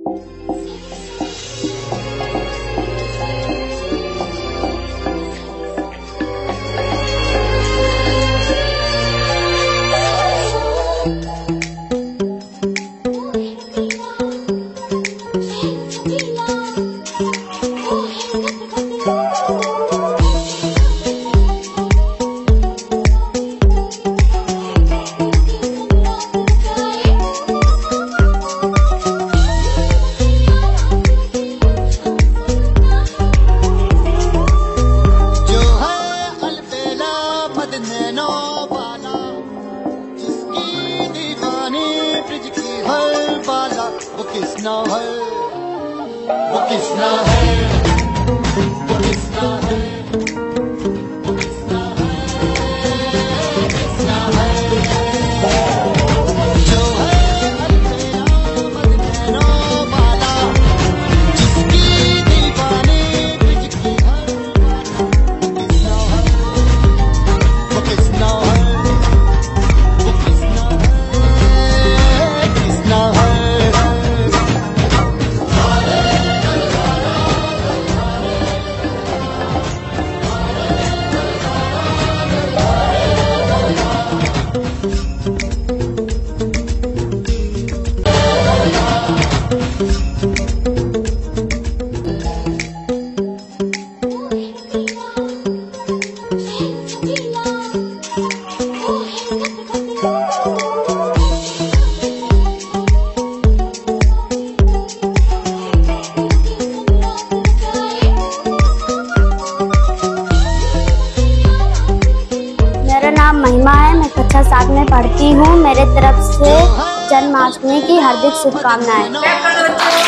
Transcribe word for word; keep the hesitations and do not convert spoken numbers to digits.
वो कृष्णा है, वो कृष्णा है, वो कृष्णा है, वो कृष्णा है, कृष्णा है, जो है मन नैनो वाला, जिसकी दीवानी तुझकी हर कृष्णा है, वो कृष्णा है, वो कृष्णा है, कृष्णा है। महिमा है, मैं कक्षा सात में पढ़ती हूँ। मेरे तरफ से जन्माष्टमी की हार्दिक शुभकामनाएं।